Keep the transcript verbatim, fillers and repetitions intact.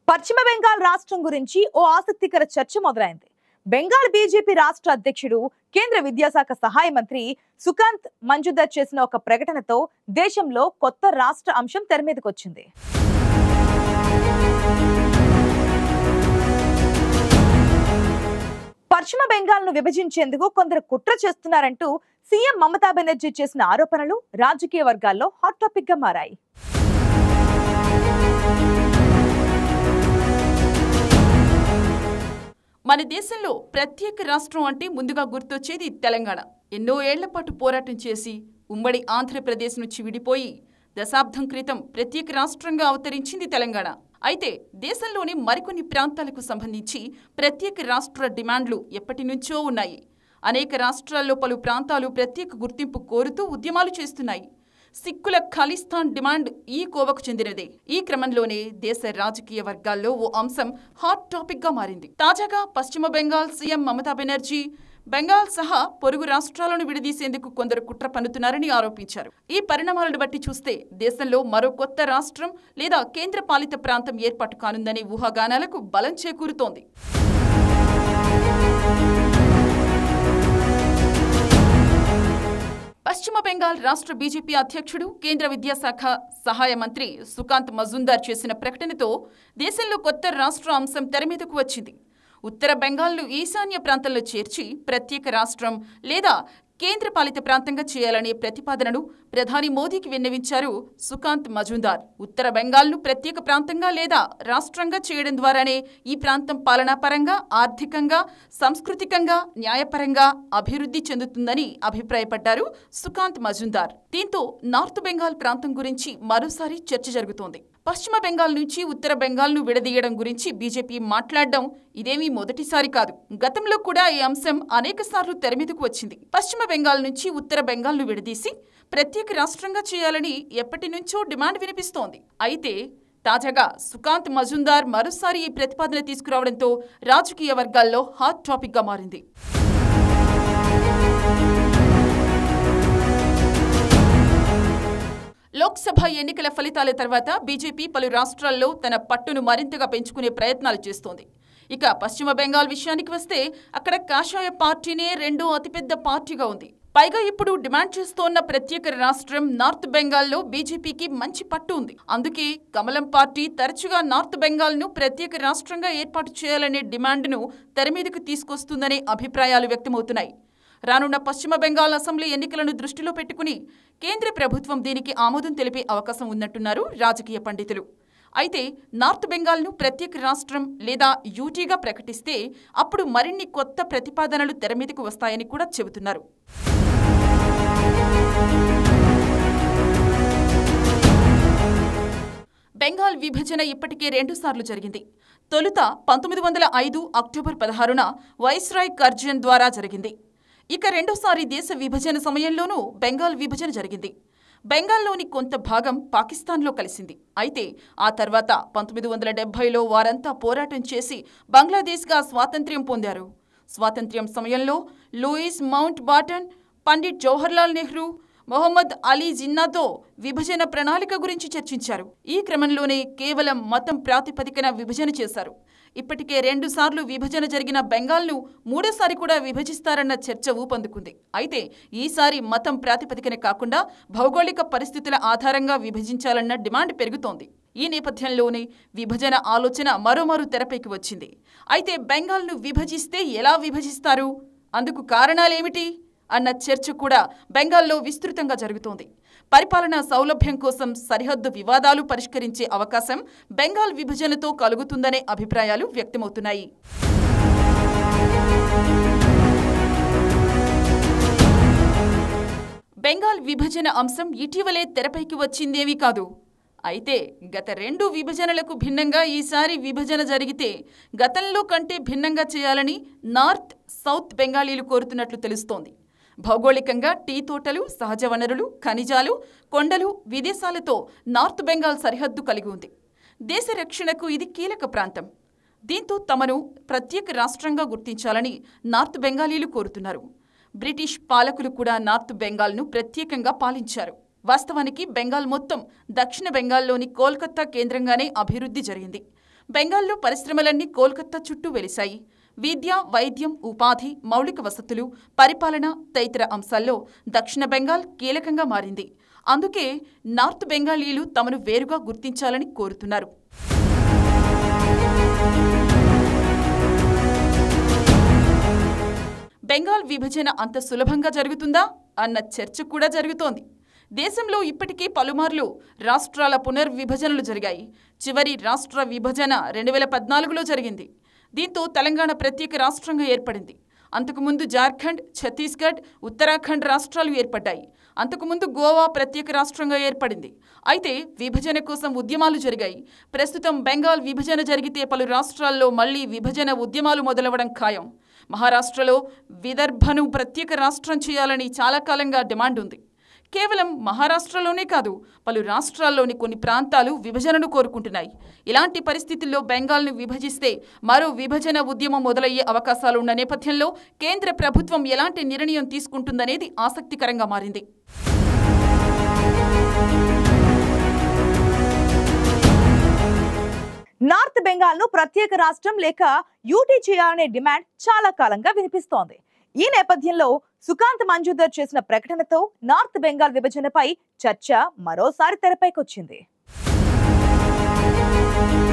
పశ్చిమ బెంగాల్ రాష్ట్రం గురించి ఓ ఆసక్తికర చర్చ మొదలైంది. బెంగాల్ బీజేపీ రాష్ట్ర అధ్యక్షుడు కేంద్ర విద్యాశాఖ సహాయ మంత్రి సుకాంత్ మజుందార్ చేసిన ఒక ప్రకటనతో దేశంలో కొత్త రాష్ట్ర అంశం తెరమీదకొచ్చింది. పశ్చిమ బెంగాల్ ను విభజించేందుకు కొందరు కుట్ర చేస్తున్నారంటూ సీఎం మమతా బెనర్జీ చేసిన ఆరోపణలు రాజకీయ వర్గాల్లో హాట్ టాపిక్ గా మారాయి. మన దేశంలో ప్రత్యేక రాష్ట్రం అంటే ముందుగా గుర్తొచ్చేది తెలంగాణ. ఎన్నో ఏళ్ల పాటు పోరాటం చేసి ఉమ్మడి ఆంధ్రప్రదేశ్ నుంచి విడిపోయి దశాబ్దం క్రితం ప్రత్యేక రాష్ట్రంగా అవతరించింది తెలంగాణ. అయితే దేశంలోని మరికొన్ని ప్రాంతాలకు సంబంధించి ప్రత్యేక రాష్ట్ర డిమాండ్లు ఎప్పటి నుంచో ఉన్నాయి. అనేక రాష్ట్రాల్లో పలు ప్రాంతాలు ప్రత్యేక గుర్తింపు కోరుతూ ఉద్యమాలు చేస్తున్నాయి. సిక్కుల ఖాళీస్థాన్ డిమాండ్ ఈ కోవకు చెందినదే. ఈ క్రమంలోనే దేశ రాజకీయ వర్గాల్లో ఓ అంశం హాట్ టాపిక్ గా మారింది. తాజాగా పశ్చిమ బెంగాల్ సీఎం మమతా బెనర్జీ బెంగాల్ సహా పొరుగు రాష్ట్రాలను విడదీసేందుకు కొందరు కుట్ర పన్నుతున్నారని ఆరోపించారు. ఈ పరిణామాలను బట్టి చూస్తే దేశంలో మరో కొత్త రాష్ట్రం లేదా కేంద్ర పాలిత ప్రాంతం ఏర్పాటు కానుందనే ఊహాగానాలకు బలం చేకూరుతోంది. పశ్చిమ బెంగాల్ రాష్ట్ర బీజేపీ అధ్యక్షుడు కేంద్ర విద్యాశాఖ సహాయ మంత్రి సుకాంత్ మజుందార్ చేసిన ప్రకటనతో దేశంలో కొత్త రాష్ట్ర అంశం తెరమీదకు వచ్చింది. ఉత్తర బెంగాల్ను ఈశాన్య ప్రాంతంలో చేర్చి ప్రత్యేక రాష్ట్రం లేదా కేంద్ర పాలిత ప్రాంతంగా చేయాలనే ప్రతిపాదనను ప్రధాని మోదీకి విన్నవించారు సుకాంత్ మజుందార్. ఉత్తర బెంగాల్ను ప్రత్యేక ప్రాంతంగా లేదా రాష్ట్రంగా చేయడం ద్వారానే ఈ ప్రాంతం పాలనాపరంగా, ఆర్థికంగా, సాంస్కృతికంగా, న్యాయపరంగా అభివృద్ధి చెందుతుందని అభిప్రాయపడ్డారు సుకాంత్ మజుందార్. దీంతో నార్త్ బెంగాల్ ప్రాంతం గురించి మరోసారి చర్చ జరుగుతోంది. పశ్చిమ బెంగాల్ నుంచి ఉత్తర బెంగాల్ను విడదీయడం గురించి బీజేపీ మాట్లాడడం ఇదేమీ మొదటిసారి కాదు. గతంలో కూడా ఈ అంశం అనేక సార్లు తెరమీదకు వచ్చింది. పశ్చిమ బెంగాల్ నుంచి ఉత్తర బెంగాల్ను విడదీసి ప్రత్యేక రాష్ట్రంగా చేయాలని ఎప్పటి నుంచో డిమాండ్ వినిపిస్తోంది. అయితే తాజాగా సుకాంత్ మజుందార్ మరోసారి ఈ ప్రతిపాదన తీసుకురావడంతో రాజకీయ వర్గాల్లో హాట్ టాపిక్ గా మారింది. లోక్సభ ఎన్నికల ఫలితాల తర్వాత బీజేపీ పలు రాష్ట్రాల్లో తన పట్టును మరింతగా పెంచుకునే ప్రయత్నాలు చేస్తోంది. ఇక పశ్చిమ బెంగాల్ విషయానికి వస్తే అక్కడ కాషాయ పార్టీనే రెండో అతిపెద్ద పార్టీగా ఉంది. పైగా ఇప్పుడు డిమాండ్ చేస్తోన్న ప్రత్యేక రాష్ట్రం నార్త్ బెంగాల్లో బీజేపీకి మంచి పట్టు ఉంది. అందుకే కమలం పార్టీ తరచుగా నార్త్ బెంగాల్ను ప్రత్యేక రాష్ట్రంగా ఏర్పాటు చేయాలనే డిమాండ్ను తెరమీదకు తీసుకొస్తుందనే అభిప్రాయాలు వ్యక్తమవుతున్నాయి. రానున్న పశ్చిమ బెంగాల్ అసెంబ్లీ ఎన్నికలను దృష్టిలో పెట్టుకుని కేంద్ర ప్రభుత్వం దీనికి ఆమోదం తెలిపే అవకాశం ఉన్నట్టున్నారు రాజకీయ పండితులు. అయితే నార్త్ బెంగాల్ను ప్రత్యేక రాష్ట్రం లేదా యూటీగా ప్రకటిస్తే అప్పుడు మరిన్ని కొత్త ప్రతిపాదనలు తెరమీదకు వస్తాయని కూడా చెబుతున్నారు. బెంగాల్ విభజన ఇప్పటికే రెండుసార్లు జరిగింది. తొలుత పంతొమ్మిది వందల ఐదు అక్టోబర్ పదహారున వైస్రాయ్ కర్జన్ ద్వారా జరిగింది. ఇక రెండోసారి దేశ విభజన సమయంలోనూ బెంగాల్ విభజన జరిగింది. బెంగాల్లోని కొంత భాగం పాకిస్తాన్లో కలిసింది. అయితే ఆ తర్వాత పంతొమ్మిది వందల డెబ్బైలో వారంతా పోరాటం చేసి బంగ్లాదేశ్గా స్వాతంత్ర్యం పొందారు. స్వాతంత్ర్యం సమయంలో Louis Mountbatten, Pandit Jawaharlal Nehru, Mohammed Ali జిన్నాతో విభజన ప్రణాళిక గురించి చర్చించారు. ఈ క్రమంలోనే కేవలం మతం ప్రాతిపదికన విభజన చేశారు. ఇప్పటికే రెండు సార్లు విభజన జరిగిన బెంగాల్ను మూడోసారి కూడా విభజిస్తారన్న చర్చ ఊపందుకుంది. అయితే ఈసారి మతం ప్రాతిపదికన కాకుండా భౌగోళిక పరిస్థితుల ఆధారంగా విభజించాలన్న డిమాండ్ పెరుగుతోంది. ఈ నేపథ్యంలోనే విభజన ఆలోచన మరోమారు తెరపైకి వచ్చింది. అయితే బెంగాల్ను విభజిస్తే ఎలా విభజిస్తారు, అందుకు కారణాలేమిటి అన్న చర్చ కూడా బెంగాల్లో విస్తృతంగా జరుగుతోంది. పరిపాలనా సౌలభ్యం కోసం సరిహద్దు వివాదాలు పరిష్కరించే అవకాశం బెంగాల్ విభజనతో కలుగుతుందనే అభిప్రాయాలు వ్యక్తమవుతున్నాయి. బెంగాల్ విభజన అంశం ఇటీవలే తెరపైకి వచ్చిందేమీ కాదు. అయితే గత రెండు విభజనలకు భిన్నంగా ఈసారి విభజన జరిగితే గతంలో కంటే భిన్నంగా చేయాలని నార్త్, సౌత్ బెంగాలీలు కోరుతున్నట్లు తెలుస్తోంది. భౌగోళికంగా టీ తోటలు, సహజ వనరులు, ఖనిజాలు, కొండలు, విదేశాలతో నార్త్ బెంగాల్ సరిహద్దు కలిగి ఉంది. దేశ రక్షణకు ఇది కీలక ప్రాంతం. దీంతో తమను ప్రత్యేక రాష్ట్రంగా గుర్తించాలని నార్త్ బెంగాలీలు కోరుతున్నారు. బ్రిటిష్ పాలకులు కూడా నార్త్ బెంగాల్ను ప్రత్యేకంగా పాలించారు. వాస్తవానికి బెంగాల్ మొత్తం దక్షిణ బెంగాల్లోని కోల్కతా కేంద్రంగానే అభివృద్ధి జరిగింది. బెంగాల్లో పరిశ్రమలన్నీ కోల్కతా చుట్టూ వెలిశాయి. విద్య, వైద్యం, ఉపాధి, మౌలిక వసతులు, పరిపాలన తదితర అంశాల్లో దక్షిణ బెంగాల్ కీలకంగా మారింది. అందుకే నార్త్ బెంగాలీలు తమను వేరుగా గుర్తించాలని కోరుతున్నారు. బెంగాల్ విభజన అంత సులభంగా జరుగుతుందా అన్న చర్చ కూడా జరుగుతోంది. దేశంలో ఇప్పటికే పలుమార్లు రాష్ట్రాల పునర్విభజనలు జరిగాయి. చివరి రాష్ట్ర విభజన రెండు వేల పద్నాలుగులో జరిగింది. దీంతో తెలంగాణ ప్రత్యేక రాష్ట్రంగా ఏర్పడింది. అంతకుముందు జార్ఖండ్, ఛత్తీస్గఢ్, ఉత్తరాఖండ్ రాష్ట్రాలు ఏర్పడ్డాయి. అంతకుముందు గోవా ప్రత్యేక రాష్ట్రంగా ఏర్పడింది. అయితే విభజన కోసం ఉద్యమాలు జరిగాయి. ప్రస్తుతం బెంగాల్ విభజన జరిగితే పలు రాష్ట్రాల్లో మళ్లీ విభజన ఉద్యమాలు మొదలవడం ఖాయం. మహారాష్ట్రలో విదర్భను ప్రత్యేక రాష్ట్రం చేయాలని చాలా కాలంగా డిమాండ్ ఉంది. కేవలం మహారాష్ట్రలోనే కాదు, పలు రాష్ట్రాల్లోని కొన్ని ప్రాంతాలు విభజనను కోరుకుంటున్నాయి. ఇలాంటి పరిస్థితుల్లో బెంగాల్ను విభజిస్తే మరో విభజన ఉద్యమం మొదలయ్యే అవకాశాలున్న నేపథ్యంలో కేంద్ర ప్రభుత్వం ఎలాంటి నిర్ణయం తీసుకుంటుందనేది ఆసక్తికరంగా మారింది. నార్త్ బెంగాల్ ను ప్రత్యేక రాష్ట్రం లేక యూటీ చేయాలనే డిమాండ్ చాలా కాలంగా వినిపిస్తోంది. ఈ నేపథ్యంలో సుకాంత్ మంజుదర్ చేసిన ప్రకటనతో నార్త్ బెంగాల్ విభజనపై చర్చ మరోసారి తెరపైకొచ్చింది.